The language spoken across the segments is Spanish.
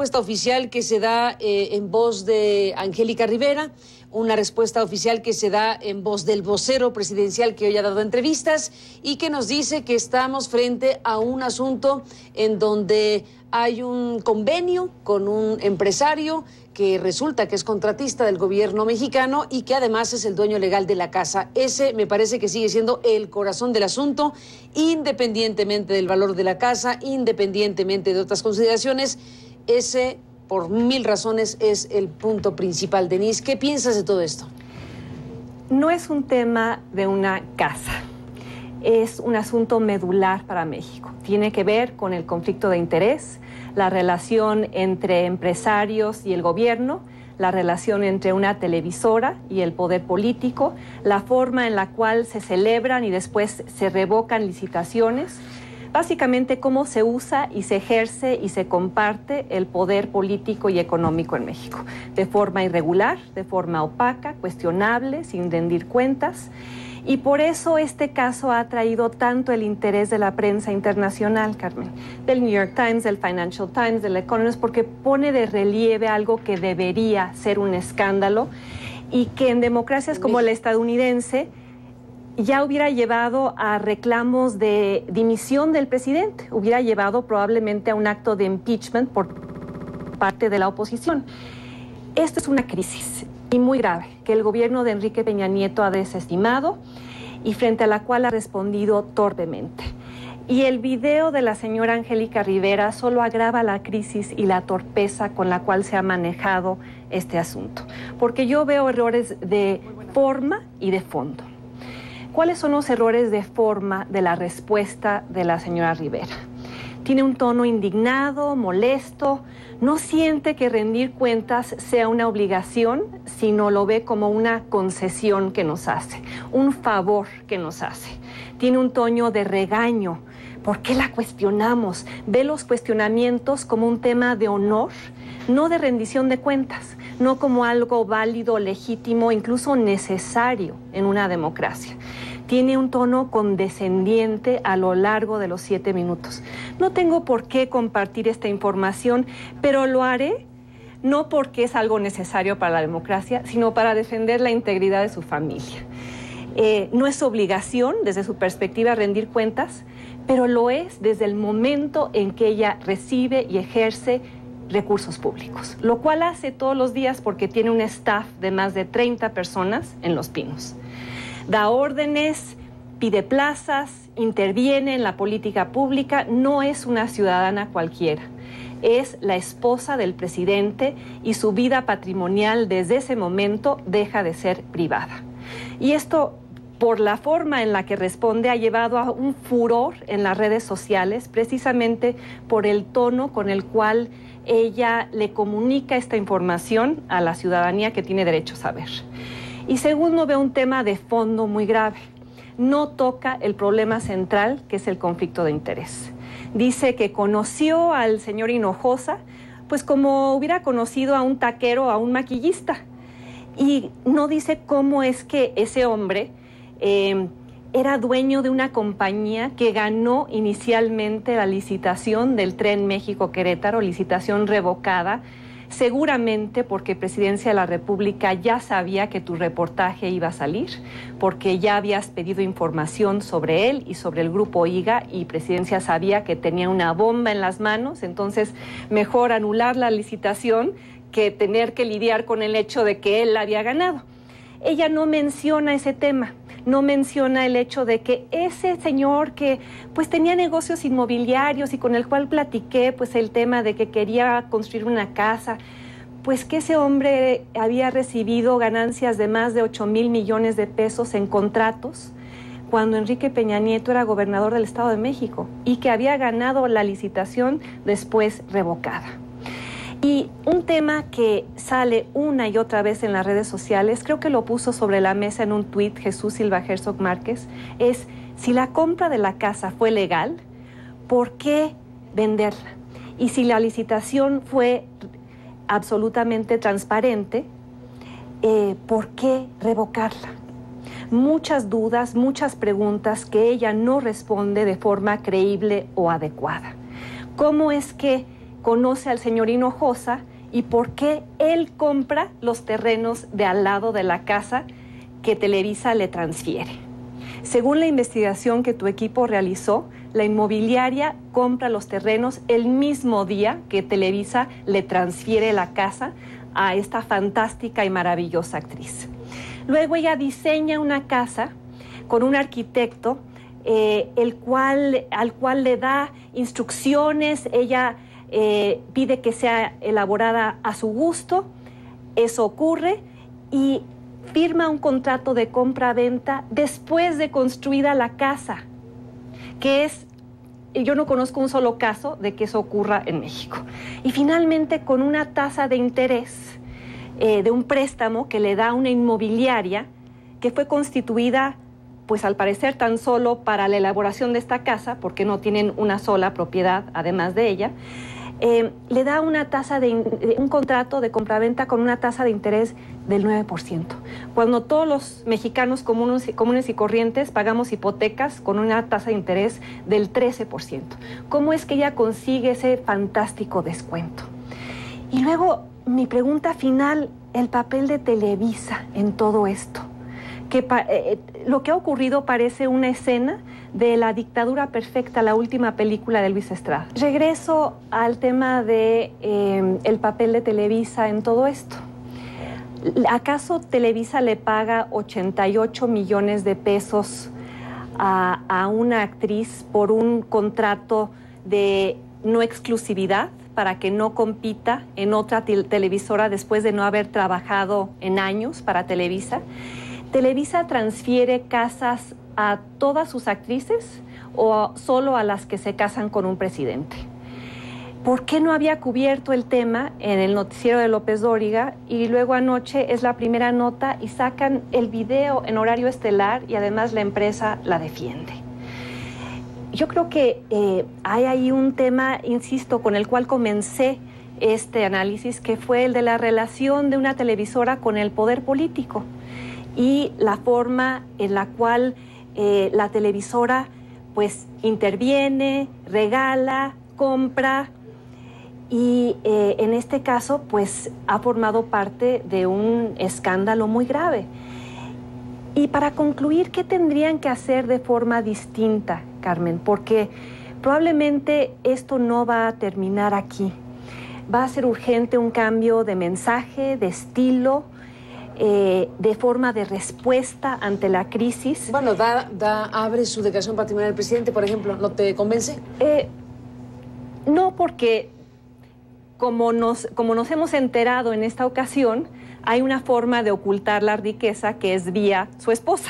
respuesta oficial que se da en voz de Angélica Rivera, una respuesta oficial que se da en voz del vocero presidencial que hoy ha dado entrevistas y que nos dice que estamos frente a un asunto en donde hay un convenio con un empresario que resulta que es contratista del gobierno mexicano y que además es el dueño legal de la casa. Ese me parece que sigue siendo el corazón del asunto, independientemente del valor de la casa, independientemente de otras consideraciones. Ese, por mil razones, es el punto principal. Denise, ¿qué piensas de todo esto? No es un tema de una casa, es un asunto medular para México. Tiene que ver con el conflicto de interés, la relación entre empresarios y el gobierno, la relación entre una televisora y el poder político, la forma en la cual se celebran y después se revocan licitaciones, básicamente cómo se usa y se ejerce y se comparte el poder político y económico en México, de forma irregular, de forma opaca, cuestionable, sin rendir cuentas. Y por eso este caso ha atraído tanto el interés de la prensa internacional, Carmen, del New York Times, del Financial Times, del Economist, porque pone de relieve algo que debería ser un escándalo y que en democracias como la estadounidense ya hubiera llevado a reclamos de dimisión del presidente, hubiera llevado probablemente a un acto de impeachment por parte de la oposición. Esto es una crisis y muy grave que el gobierno de Enrique Peña Nieto ha desestimado y frente a la cual ha respondido torpemente. Y el video de la señora Angélica Rivera solo agrava la crisis y la torpeza con la cual se ha manejado este asunto, porque yo veo errores de forma y de fondo. ¿Cuáles son los errores de forma de la respuesta de la señora Rivera? Tiene un tono indignado, molesto, no siente que rendir cuentas sea una obligación, sino lo ve como una concesión que nos hace, un favor que nos hace. Tiene un tono de regaño. ¿Por qué la cuestionamos? Ve los cuestionamientos como un tema de honor, no de rendición de cuentas, no como algo válido, legítimo, incluso necesario en una democracia. Tiene un tono condescendiente a lo largo de los 7 minutos. No tengo por qué compartir esta información, pero lo haré no porque es algo necesario para la democracia, sino para defender la integridad de su familia. No es obligación, desde su perspectiva, rendir cuentas, pero lo es desde el momento en que ella recibe y ejerce recursos públicos, lo cual hace todos los días porque tiene un staff de más de 30 personas en Los Pinos. Da órdenes, pide plazas, interviene en la política pública, no es una ciudadana cualquiera. Es la esposa del presidente y su vida patrimonial desde ese momento deja de ser privada. Y esto, por la forma en la que responde, ha llevado a un furor en las redes sociales, precisamente por el tono con el cual ella le comunica esta información a la ciudadanía que tiene derecho a saber. Y segundo, veo un tema de fondo muy grave. No toca el problema central, que es el conflicto de interés. Dice que conoció al señor Hinojosa, pues como hubiera conocido a un taquero o a un maquillista. Y no dice cómo es que ese hombre era dueño de una compañía que ganó inicialmente la licitación del Tren México-Querétaro, licitación revocada, seguramente porque Presidencia de la República ya sabía que tu reportaje iba a salir, porque ya habías pedido información sobre él y sobre el Grupo IGA y Presidencia sabía que tenía una bomba en las manos, entonces mejor anular la licitación que tener que lidiar con el hecho de que él la había ganado. Ella no menciona ese tema, no menciona el hecho de que ese señor que pues tenía negocios inmobiliarios y con el cual platiqué pues el tema de que quería construir una casa, pues que ese hombre había recibido ganancias de más de 8,000 millones de pesos en contratos cuando Enrique Peña Nieto era gobernador del Estado de México y que había ganado la licitación después revocada. Y un tema que sale una y otra vez en las redes sociales, creo que lo puso sobre la mesa en un tuit Jesús Silva Herzog Márquez, es si la compra de la casa fue legal, ¿por qué venderla? Y si la licitación fue absolutamente transparente, ¿por qué revocarla? Muchas dudas, muchas preguntas que ella no responde de forma creíble o adecuada. ¿Cómo es que conoce al señor Hinojosa y por qué él compra los terrenos de al lado de la casa que Televisa le transfiere. Según la investigación que tu equipo realizó, la inmobiliaria compra los terrenos el mismo día que Televisa le transfiere la casa a esta fantástica y maravillosa actriz. Luego ella diseña una casa con un arquitecto al cual le da instrucciones, ella pide que sea elaborada a su gusto, eso ocurre y firma un contrato de compra-venta después de construida la casa, yo no conozco un solo caso de que eso ocurra en México. Y finalmente con una tasa de interés de un préstamo que le da una inmobiliaria que fue constituida, pues al parecer tan solo para la elaboración de esta casa, porque no tienen una sola propiedad además de ella, le da un contrato de compraventa con una tasa de interés del 9%, cuando todos los mexicanos comunes y corrientes pagamos hipotecas con una tasa de interés del 13%. ¿Cómo es que ella consigue ese fantástico descuento? Y luego, mi pregunta final, el papel de Televisa en todo esto. Lo que ha ocurrido parece una escena de La dictadura perfecta, la última película de Luis Estrada. Regreso al tema de el papel de Televisa en todo esto. ¿Acaso Televisa le paga 88 millones de pesos a una actriz por un contrato de no exclusividad para que no compita en otra televisora después de no haber trabajado en años para Televisa? ¿Televisa transfiere casas a todas sus actrices o solo a las que se casan con un presidente? ¿Por qué no había cubierto el tema en el noticiero de López Dóriga y luego anoche es la primera nota y sacan el video en horario estelar y además la empresa la defiende? Yo creo que hay ahí un tema, insisto, con el cual comencé este análisis, que fue el de la relación de una televisora con el poder político y la forma en la cual la televisora pues interviene, regala, compra y en este caso pues ha formado parte de un escándalo muy grave. Y para concluir, ¿qué tendrían que hacer de forma distinta, Carmen? Porque probablemente esto no va a terminar aquí. Va a ser urgente un cambio de mensaje, de estilo, de forma de respuesta ante la crisis. Bueno, abre su declaración patrimonial del presidente, por ejemplo, ¿no te convence? No, porque como nos hemos enterado en esta ocasión, hay una forma de ocultar la riqueza que es vía su esposa.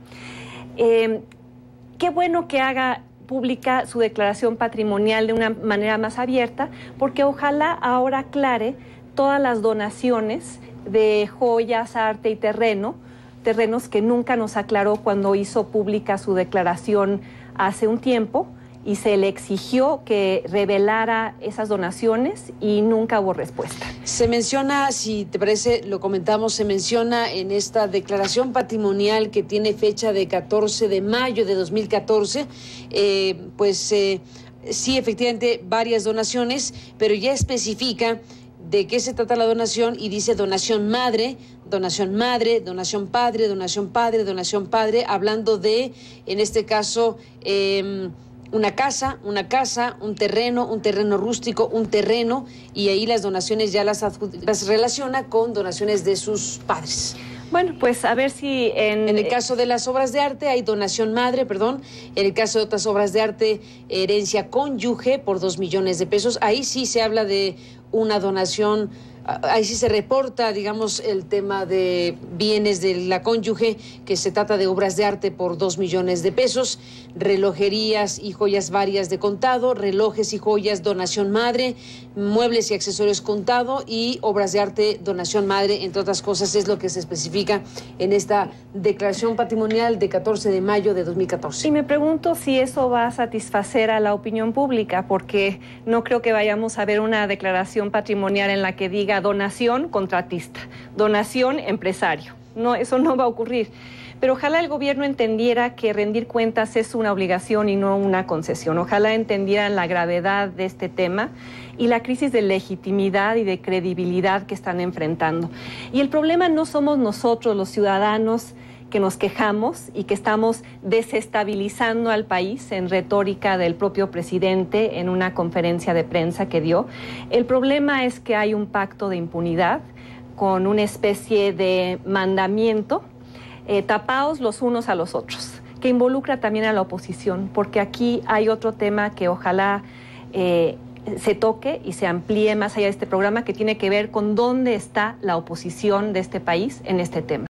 Qué bueno que haga pública su declaración patrimonial de una manera más abierta, porque ojalá ahora aclare todas las donaciones de joyas, arte y terrenos que nunca nos aclaró cuando hizo pública su declaración hace un tiempo y se le exigió que revelara esas donaciones y nunca hubo respuesta. Se menciona, si te parece, lo comentamos, se menciona en esta declaración patrimonial que tiene fecha de 14 de mayo de 2014, sí, efectivamente, varias donaciones, pero ya especifica de qué se trata la donación y dice donación madre, donación padre, donación padre, hablando de, en este caso, una casa, un terreno rústico, un terreno, y ahí las donaciones ya las relaciona con donaciones de sus padres. Bueno, pues a ver si en el caso de las obras de arte hay donación madre, en el caso de otras obras de arte, herencia cónyuge por 2 millones de pesos, ahí sí se habla de una donación, ahí sí se reporta, digamos, el tema de bienes de la cónyuge, que se trata de obras de arte por 2 millones de pesos, relojerías y joyas varias de contado, relojes y joyas donación madre, muebles y accesorios contado y obras de arte donación madre, entre otras cosas, es lo que se especifica en esta declaración patrimonial de 14 de mayo de 2014. Y me pregunto si eso va a satisfacer a la opinión pública, porque no creo que vayamos a ver una declaración patrimonial en la que diga donación contratista, donación empresario. No, eso no va a ocurrir. pero ojalá el gobierno entendiera que rendir cuentas es una obligación y no una concesión. Ojalá entendieran la gravedad de este tema y la crisis de legitimidad y de credibilidad que están enfrentando. Y el problema no somos nosotros, los ciudadanos, que nos quejamos y que estamos desestabilizando al país en retórica del propio presidente en una conferencia de prensa que dio. El problema es que hay un pacto de impunidad con una especie de mandamiento, tapados los unos a los otros, que involucra también a la oposición, porque aquí hay otro tema que ojalá se toque y se amplíe más allá de este programa, que tiene que ver con dónde está la oposición de este país en este tema.